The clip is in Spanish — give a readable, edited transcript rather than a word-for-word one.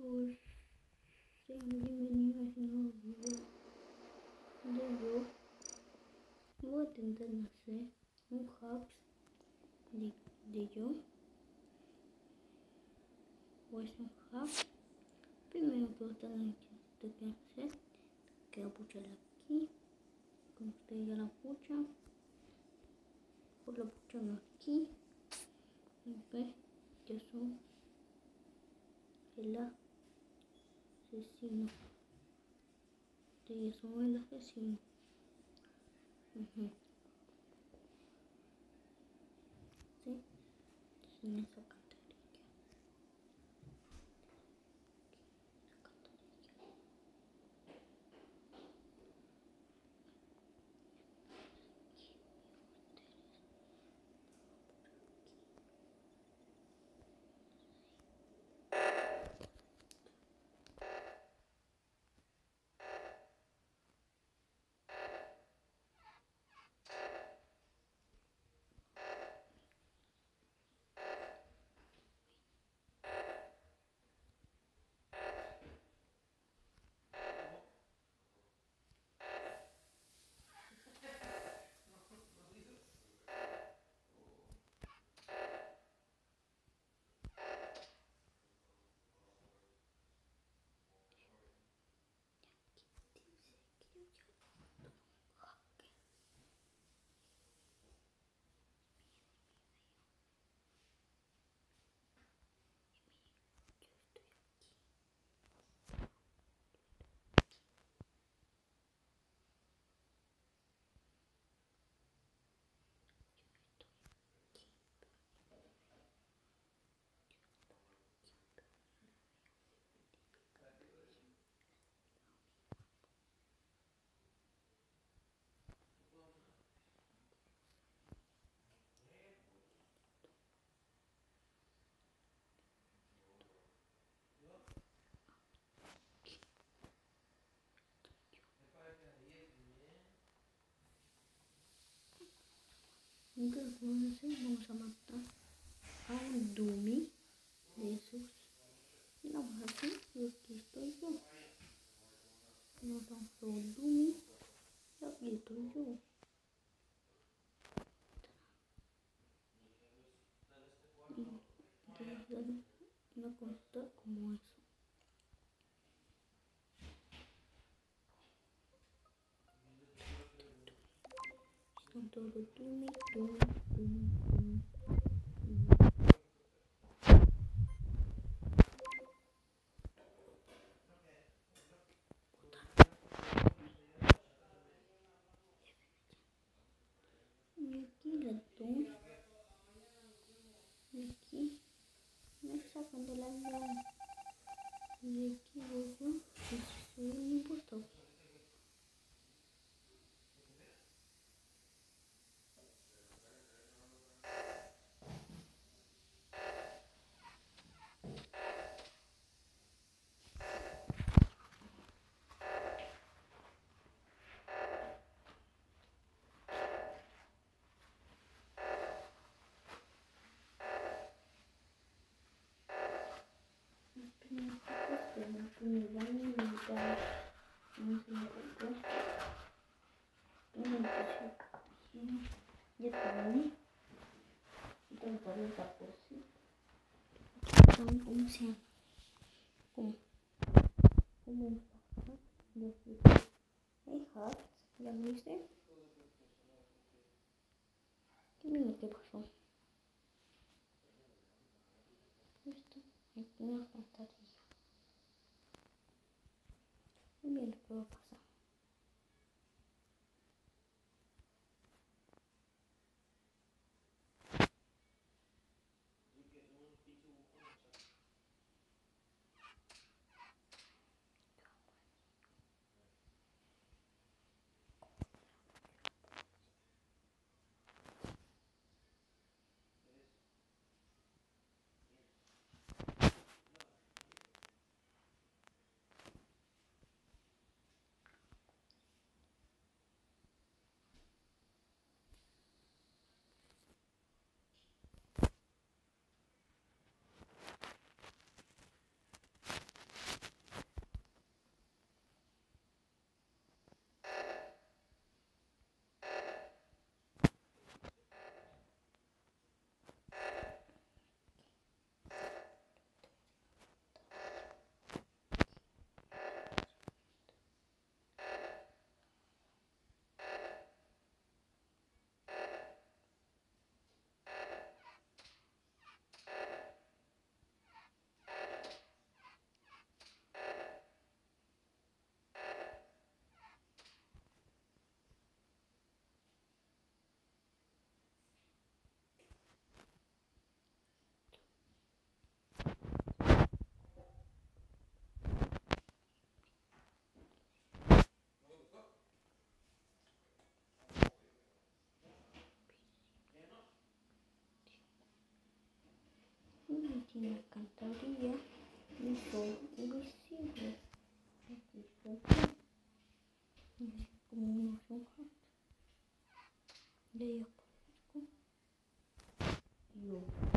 chicos, sean bienvenidos a un nuevo video de yo. Voy a intentar hacer un hack de yo. Voy a hacer un hack. Primero que ustedes tienen que hacer, que apucharla aquí. Como ustedes ya la apuchan, pues la apuchan aquí. ¿Ves? Yo soy el asesino. Ustedes son el asesino. ¿Sí? Sin esa cantarilla. Entonces vamos a matar a un dummy de esos. Y vamos a hacer, y aquí estoy yo. Matamos a un dummy y aquí estoy yo. Y entonces dan una cosa como eso. Están todos dummy. Y aquí la tomo. Y aquí me sacan del avión. Y aquí luego soy un impostor. Que me van a invitar. No sé por qué. Ya está ahí. Entonces ahorita por sí. ¿Cómo se llama? ¿Cómo hay hacks? ¿Ya lo viste? Mira qué pasó. ¿Viste? Aquí una pantalla. Mira lo que va a pasar. aqui na cantaria e sou o vestido. Aqui está. Como não são rato. Daí eu